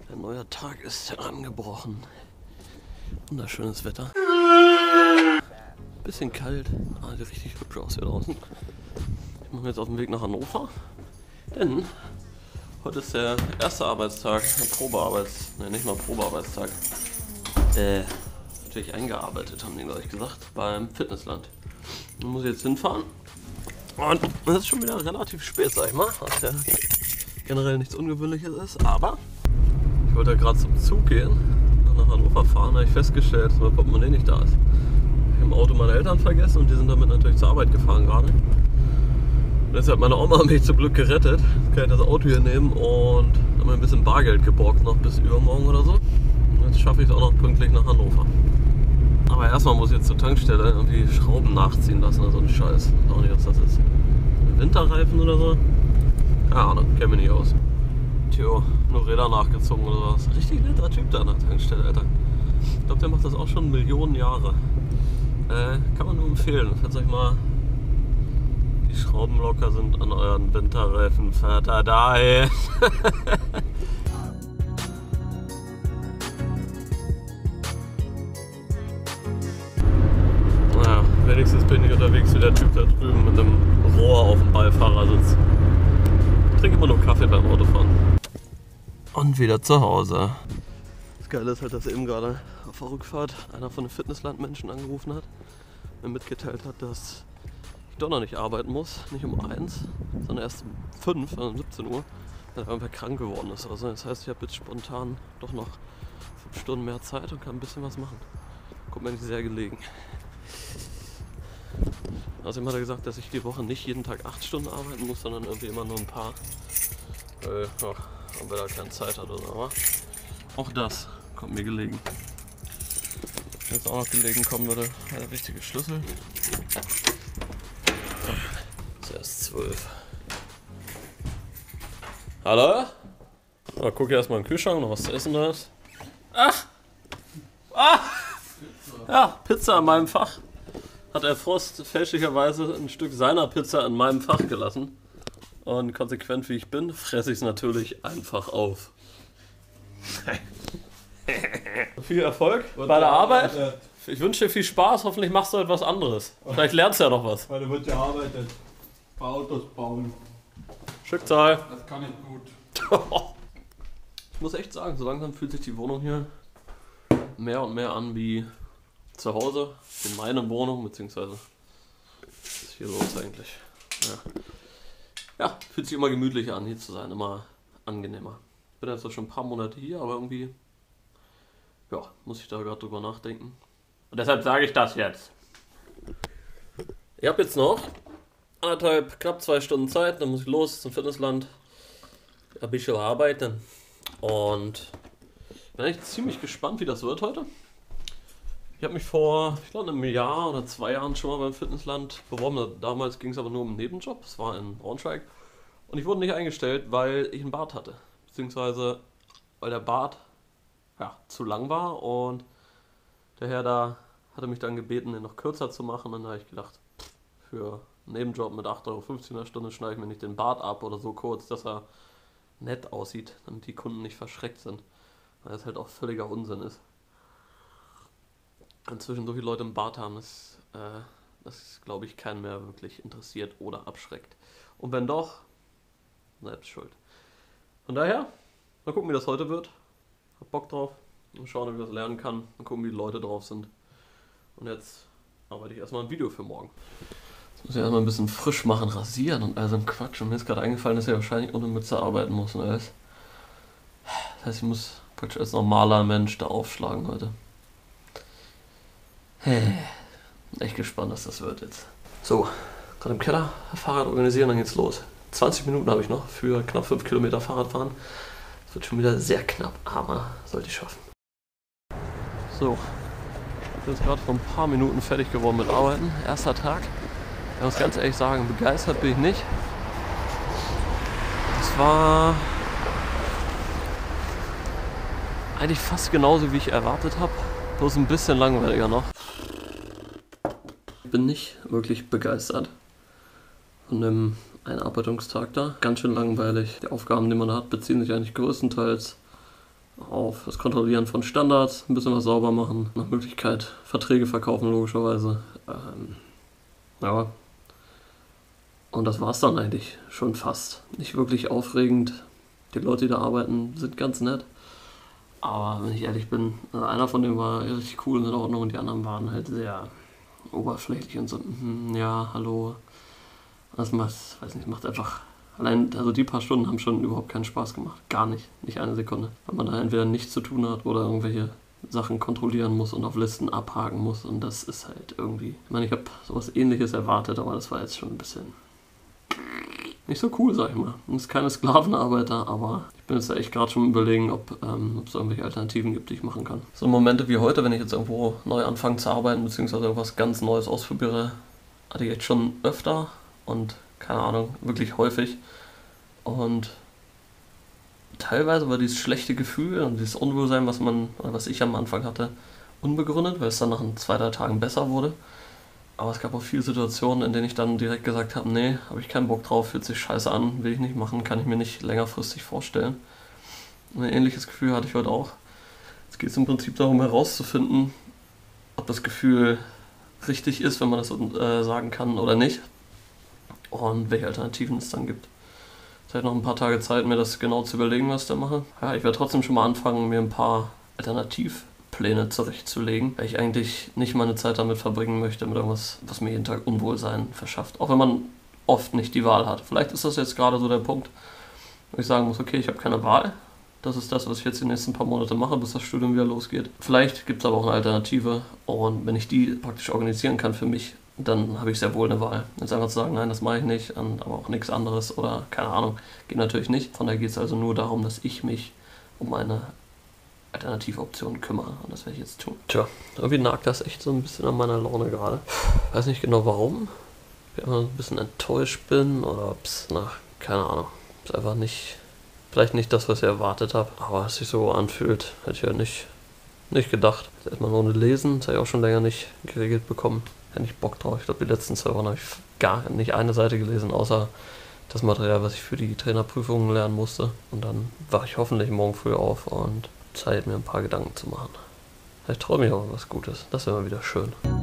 Ein neuer Tag ist herangebrochen. Wunderschönes Wetter. Bisschen kalt, aber sieht richtig hübsch aus hier draußen. Ich mache mich jetzt auf den Weg nach Hannover, denn heute ist der erste Arbeitstag, nicht mal Probearbeitstag. Natürlich eingearbeitet, haben die gleich gesagt, beim Fitnessland. Da muss ich jetzt hinfahren. Und es ist schon wieder relativ spät, sag ich mal, was ja generell nichts Ungewöhnliches ist, aber ich wollte ja gerade zum Zug gehen, nach Hannover fahren, da habe ich festgestellt, dass mein Portemonnaie nicht da ist. Ich habe im Auto meine Eltern vergessen und die sind damit natürlich zur Arbeit gefahren gerade. Und jetzt hat meine Oma mich zum Glück gerettet. Jetzt kann ich das Auto hier nehmen und dann mal ein bisschen Bargeld geborgt, noch bis übermorgen oder so. Und jetzt schaffe ich es auch noch pünktlich nach Hannover. Aber erstmal muss ich jetzt zur Tankstelle irgendwie Schrauben nachziehen lassen oder so ein Scheiß. Ich weiß auch nicht, was das ist. Winterreifen oder so? Keine Ahnung, kenne mich nicht aus. Tja, nur Räder nachgezogen oder was. Richtig netter Typ da an der Tankstelle, Alter. Ich glaube, der macht das auch schon Millionen Jahre. Kann man nur empfehlen, falls euch mal die Schrauben locker sind an euren Winterreifen. Vater dahin. Naja, wenigstens bin ich unterwegs wie der Typ da drüben mit einem Rohr auf dem Beifahrersitz. Ich trinke immer nur Kaffee beim Autofahren. Und wieder zu Hause. Das Geile ist halt, dass eben gerade auf der Rückfahrt einer von den Fitnesslandmenschen angerufen hat, mir mitgeteilt hat, dass ich doch noch nicht arbeiten muss, nicht um 1, sondern erst um 5, also um 17 Uhr, weil er einfach krank geworden ist oder so. Das heißt, ich habe jetzt spontan doch noch 5 Stunden mehr Zeit und kann ein bisschen was machen. Kommt mir nicht sehr gelegen. Außerdem hat er gesagt, dass ich die Woche nicht jeden Tag 8 Stunden arbeiten muss, sondern irgendwie immer nur ein paar. Ob er da keine Zeit hat oder so. Aber auch das kommt mir gelegen. Wenn es auch noch gelegen kommen würde, der richtige Schlüssel. Ist erst 12. Hallo? Na, guck erstmal in den Kühlschrank, noch was zu essen da ist. Ach! Ah! Ja, Pizza in meinem Fach. Hat der Frost fälschlicherweise ein Stück seiner Pizza in meinem Fach gelassen. Und konsequent wie ich bin, fresse ich es natürlich einfach auf. Viel Erfolg bei der Arbeit. Ich wünsche dir viel Spaß, hoffentlich machst du etwas anderes. Vielleicht lernst du ja noch was. Weil da wird gearbeitet. Bei Autos bauen. Schicksal. Das kann ich gut. Ich muss echt sagen, so langsam fühlt sich die Wohnung hier mehr und mehr an wie zu Hause, in meiner Wohnung, beziehungsweise was ist hier los eigentlich? Ja, fühlt sich immer gemütlicher an, hier zu sein, immer angenehmer. Ich bin jetzt auch schon ein paar Monate hier, aber irgendwie, ja, muss ich da gerade drüber nachdenken. Und deshalb sage ich das jetzt. Ich habe jetzt noch knapp 2 Stunden Zeit, dann muss ich los zum Fitnessland, ein bisschen arbeiten und bin echt ziemlich gespannt, wie das wird heute. Ich habe mich vor, ich glaube, einem Jahr oder 2 Jahren schon mal beim Fitnessland beworben. Damals ging es aber nur um einen Nebenjob. Es war in Braunschweig. Und ich wurde nicht eingestellt, weil ich einen Bart hatte. Beziehungsweise, weil der Bart zu lang war. Und der Herr da hatte mich dann gebeten, den noch kürzer zu machen. Und dann habe ich gedacht, für einen Nebenjob mit 8,50 € in der Stunde schneide ich mir nicht den Bart ab oder so kurz, dass er nett aussieht, damit die Kunden nicht verschreckt sind. Weil das halt auch völliger Unsinn ist. Inzwischen so viele Leute im Bart haben, dass das, glaube ich, keinen mehr wirklich interessiert oder abschreckt. Und wenn doch, selbst schuld. Von daher, mal gucken, wie das heute wird. Hab Bock drauf. Mal schauen, ob ich was lernen kann. Mal gucken, wie die Leute drauf sind. Und jetzt arbeite ich erstmal ein Video für morgen. Jetzt muss ich erstmal ein bisschen frisch machen, rasieren und all so ein Quatsch. Und mir ist gerade eingefallen, dass ich wahrscheinlich ohne Mütze arbeiten muss und alles. Das heißt, ich muss praktisch als normaler Mensch da aufschlagen heute. Echt gespannt, was das wird jetzt. So, gerade im Keller Fahrrad organisieren, dann geht's los. 20 Minuten habe ich noch für knapp 5 Kilometer Fahrradfahren. Das wird schon wieder sehr knapp, aber sollte ich schaffen. So, ich bin jetzt gerade vor ein paar Minuten fertig geworden mit Arbeiten. Erster Tag. Ich muss ganz ehrlich sagen, begeistert bin ich nicht. Es war eigentlich fast genauso, wie ich erwartet habe. Bloß ein bisschen langweiliger noch. Ich bin nicht wirklich begeistert von dem Einarbeitungstag da. Ganz schön langweilig. Die Aufgaben, die man hat, beziehen sich eigentlich größtenteils auf das Kontrollieren von Standards, ein bisschen was sauber machen, nach Möglichkeit Verträge verkaufen logischerweise. Ja. Und das war's dann eigentlich schon fast. Nicht wirklich aufregend. Die Leute, die da arbeiten, sind ganz nett. Aber wenn ich ehrlich bin, also einer von denen war richtig cool und in Ordnung und die anderen waren halt sehr oberflächlich und so, ja, hallo. Das macht, weiß nicht, macht einfach, allein, also die paar Stunden haben schon überhaupt keinen Spaß gemacht. Gar nicht, nicht eine Sekunde. Weil man da entweder nichts zu tun hat oder irgendwelche Sachen kontrollieren muss und auf Listen abhaken muss und das ist halt irgendwie, ich meine, ich habe sowas Ähnliches erwartet, aber das war jetzt schon ein bisschen nicht so cool, sag ich mal. Man ist keine Sklavenarbeiter, aber ich bin jetzt echt gerade schon überlegen, ob es irgendwelche Alternativen gibt, die ich machen kann. So Momente wie heute, wenn ich jetzt irgendwo neu anfange zu arbeiten, beziehungsweise irgendwas ganz Neues ausprobiere, hatte ich echt schon öfter und keine Ahnung, wirklich häufig. Und teilweise war dieses schlechte Gefühl und dieses Unwohlsein, was ich am Anfang hatte, unbegründet, weil es dann nach 2-3 Tagen besser wurde. Aber es gab auch viele Situationen, in denen ich dann direkt gesagt habe, nee, habe ich keinen Bock drauf, fühlt sich scheiße an, will ich nicht machen, kann ich mir nicht längerfristig vorstellen. Und ein ähnliches Gefühl hatte ich heute auch. Es geht im Prinzip darum herauszufinden, ob das Gefühl richtig ist, wenn man das so sagen kann oder nicht. Und welche Alternativen es dann gibt. Es hat noch ein paar Tage Zeit, mir das genau zu überlegen, was ich da mache. Ja, ich werde trotzdem schon mal anfangen, mir ein paar Alternativpläne zurechtzulegen, weil ich eigentlich nicht meine Zeit damit verbringen möchte, mit irgendwas, was mir jeden Tag Unwohlsein verschafft. Auch wenn man oft nicht die Wahl hat. Vielleicht ist das jetzt gerade so der Punkt, wo ich sagen muss, okay, ich habe keine Wahl. Das ist das, was ich jetzt die nächsten paar Monate mache, bis das Studium wieder losgeht. Vielleicht gibt es aber auch eine Alternative und wenn ich die praktisch organisieren kann für mich, dann habe ich sehr wohl eine Wahl. Jetzt einfach zu sagen, nein, das mache ich nicht, aber auch nichts anderes oder keine Ahnung, geht natürlich nicht. Von daher geht es also nur darum, dass ich mich um eine Alternativoption kümmere und das werde ich jetzt tun. Tja, irgendwie nagt das echt so ein bisschen an meiner Laune gerade. Weiß nicht genau warum. Ich immer ein bisschen enttäuscht bin oder ob es keine Ahnung, ob es einfach nicht, vielleicht nicht das, was ich erwartet habe, aber es sich so anfühlt, hätte ich ja nicht gedacht. Erstmal nur lesen, das habe ich auch schon länger nicht geregelt bekommen. Ja, nicht Bock drauf. Ich glaube, die letzten 2 Wochen habe ich gar nicht eine Seite gelesen, außer das Material, was ich für die Trainerprüfungen lernen musste. Und dann wache ich hoffentlich morgen früh auf und Zeit, mir ein paar Gedanken zu machen. Vielleicht träume ich auch was Gutes. Das wäre mal wieder schön.